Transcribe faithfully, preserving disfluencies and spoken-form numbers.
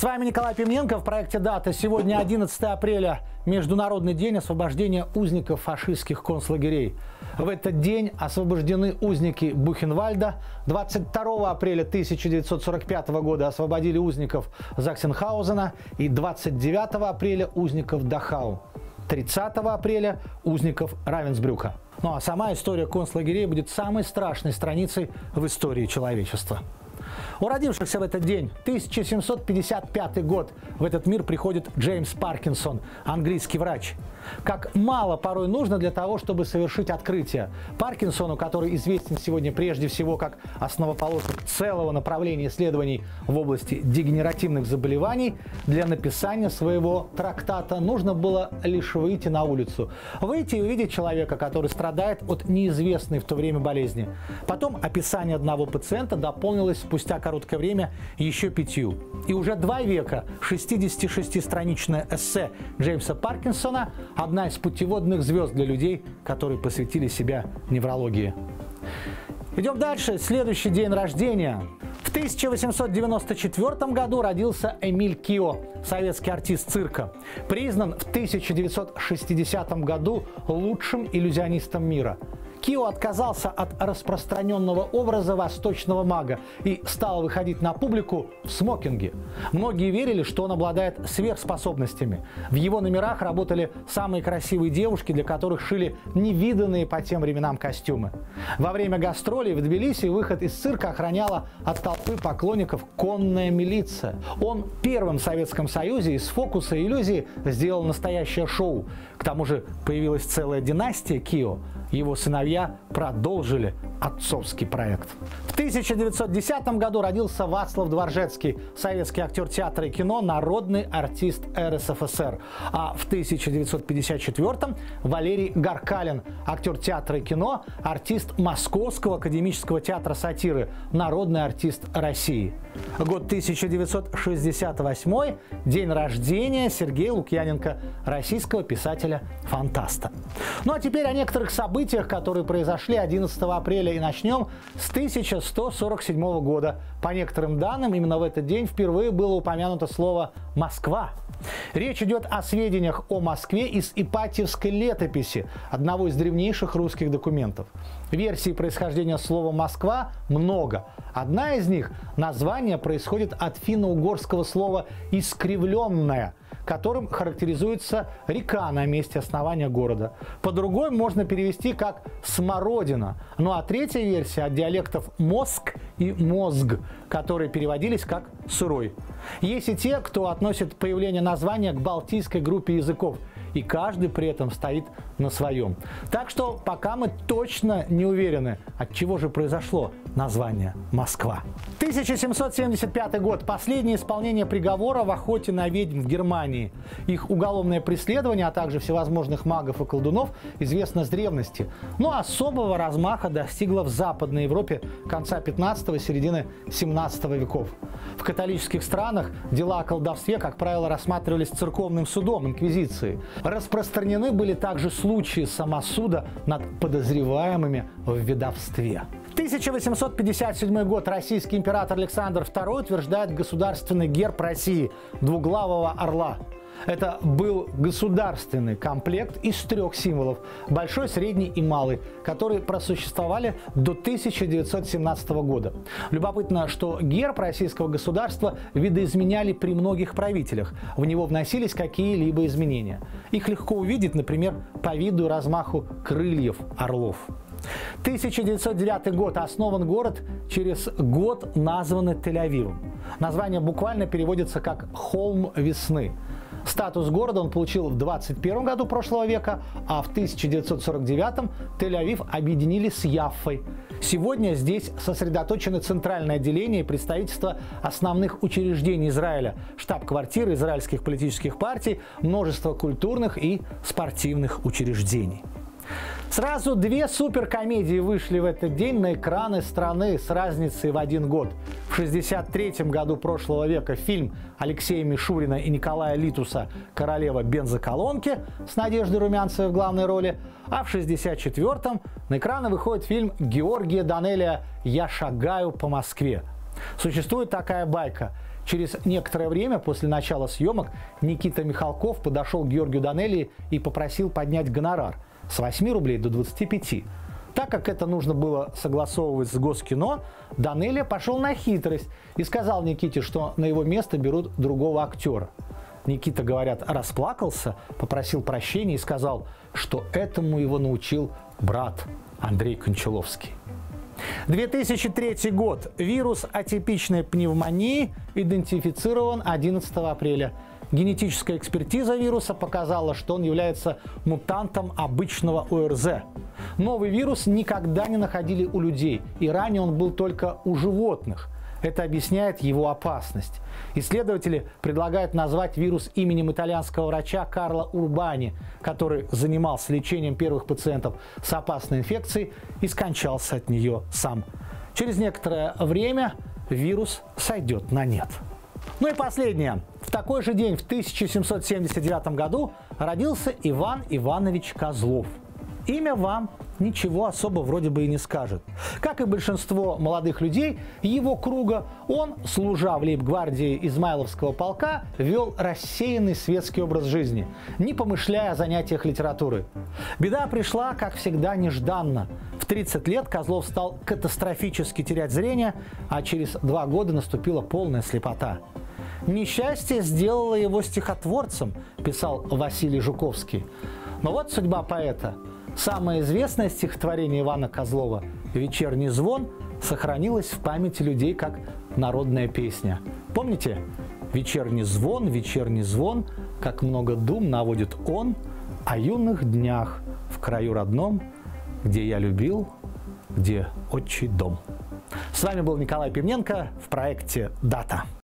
С вами Николай Пименко в проекте «Дата». Сегодня одиннадцатое апреля, Международный день освобождения узников фашистских концлагерей. В этот день освобождены узники Бухенвальда. двадцать второго апреля тысяча девятьсот сорок пятого года освободили узников Заксенхаузена. И двадцать девятого апреля узников Дахау. тридцатого апреля узников Равенсбрюка. Ну а сама история концлагерей будет самой страшной страницей в истории человечества. У родившихся в этот день, тысяча семьсот пятьдесят пятый год, в этот мир приходит Джеймс Паркинсон, английский врач. Как мало порой нужно для того, чтобы совершить открытие. Паркинсону, который известен сегодня прежде всего как основоположник целого направления исследований в области дегенеративных заболеваний, для написания своего трактата нужно было лишь выйти на улицу. Выйти и увидеть человека, который страдает от неизвестной в то время болезни. Потом описание одного пациента дополнилось спустя короткое время еще пятью. И уже два века шестидесятишестистраничное эссе Джеймса Паркинсона – одна из путеводных звезд для людей, которые посвятили себя неврологии. Идем дальше. Следующий день рождения. В тысяча восемьсот девяносто четвёртом году родился Эмиль Кио, советский артист цирка. Признан в тысяча девятьсот шестидесятом году лучшим иллюзионистом мира. Кио отказался от распространенного образа восточного мага и стал выходить на публику в смокинге. Многие верили, что он обладает сверхспособностями. В его номерах работали самые красивые девушки, для которых шили невиданные по тем временам костюмы. Во время гастролей в Тбилиси выход из цирка охраняла от толпы поклонников конная милиция. Он первым в Советском Союзе из фокуса и иллюзии сделал настоящее шоу. К тому же появилась целая династия Кио. Его сыновья продолжили отцовский проект. В тысяча девятьсот десятом году родился Вацлав Дворжецкий, советский актер театра и кино, народный артист эр эс эф эс эр. А в тысяча девятьсот пятьдесят четвёртом Валерий Гаркалин, актер театра и кино, артист Московского академического театра сатиры, народный артист России. Год тысяча девятьсот шестьдесят восьмой, день рождения Сергея Лукьяненко, российского писателя-фантаста. Ну а теперь о некоторых событиях, которые произошли одиннадцатого апреля, и начнем с тысяча сто сорок седьмого года. По некоторым данным, именно в этот день впервые было упомянуто слово «Москва». Речь идет о сведениях о Москве из Ипатьевской летописи, одного из древнейших русских документов. Версий происхождения слова «Москва» много. Одна из них – название происходит от финно-угорского слова «искривленная», которым характеризуется река на месте основания города. По-другому можно перевести как «смородина». Ну а третья версия от диалектов «мозг» и «мозг», которые переводились как «сырой». Есть и те, кто относит появление названия к балтийской группе языков, и каждый при этом стоит на своем. Так что пока мы точно не уверены, от чего же произошло название «Москва». тысяча семьсот семьдесят пятый год. Последнее исполнение приговора в охоте на ведьм в Германии. Их уголовное преследование, а также всевозможных магов и колдунов известно с древности. Но особого размаха достигло в Западной Европе конца пятнадцатого – середины семнадцатого веков. В католических странах дела о колдовстве, как правило, рассматривались церковным судом, инквизицией. Распространены были также случаи самосуда над подозреваемыми в ведовстве. тысяча восемьсот пятьдесят седьмой год. Российский император Александр второй утверждает государственный герб России – двуглавого орла. Это был государственный комплект из трех символов – большой, средний и малый, которые просуществовали до тысяча девятьсот семнадцатого года. Любопытно, что герб российского государства видоизменяли при многих правителях. В него вносились какие-либо изменения. Их легко увидеть, например, по виду и размаху крыльев орлов. тысяча девятьсот девятый год. Основан город, через год названы Тель-Авивом. Название буквально переводится как «холм весны». Статус города он получил в двадцать первом году прошлого века, а в тысяча девятьсот сорок девятом Тель-Авив объединили с Яффой. Сегодня здесь сосредоточены центральное отделение и представительство основных учреждений Израиля, штаб-квартиры израильских политических партий, множество культурных и спортивных учреждений. Сразу две суперкомедии вышли в этот день на экраны страны с разницей в один год. В шестьдесят третьем году прошлого века фильм Алексея Мишурина и Николая Литуса «Королева бензоколонки» с Надеждой Румянцевой в главной роли, а в шестьдесят четвёртом на экраны выходит фильм Георгия Данелия «Я шагаю по Москве». Существует такая байка. Через некоторое время после начала съемок Никита Михалков подошел к Георгию Данелии и попросил поднять гонорар с восьми рублей до двадцати пяти. Так как это нужно было согласовывать с Госкино, Данелия пошел на хитрость и сказал Никите, что на его место берут другого актера. Никита, говорят, расплакался, попросил прощения и сказал, что этому его научил брат Андрей Кончаловский. две тысячи третий год. Вирус атипичной пневмонии идентифицирован одиннадцатого апреля. Генетическая экспертиза вируса показала, что он является мутантом обычного ОРЗ. Новый вирус никогда не находили у людей, и ранее он был только у животных. Это объясняет его опасность. Исследователи предлагают назвать вирус именем итальянского врача Карло Урбани, который занимался лечением первых пациентов с опасной инфекцией и скончался от нее сам. Через некоторое время вирус сойдет на нет. Ну и последнее. В такой же день, в тысяча семьсот семьдесят девятом году, родился Иван Иванович Козлов. Имя вам ничего особо вроде бы и не скажет. Как и большинство молодых людей его круга, он, служа в лейб-гвардии Измайловского полка, вел рассеянный светский образ жизни, не помышляя о занятиях литературой. Беда пришла, как всегда, нежданно. В тридцать лет Козлов стал катастрофически терять зрение, а через два года наступила полная слепота. «Несчастье сделало его стихотворцем», писал Василий Жуковский. Но вот судьба поэта. Самое известное стихотворение Ивана Козлова «Вечерний звон» сохранилось в памяти людей как народная песня. Помните? «Вечерний звон, вечерний звон, как много дум наводит он о юных днях в краю родном, где я любил, где отчий дом». С вами был Николай Пивненко в проекте «Дата».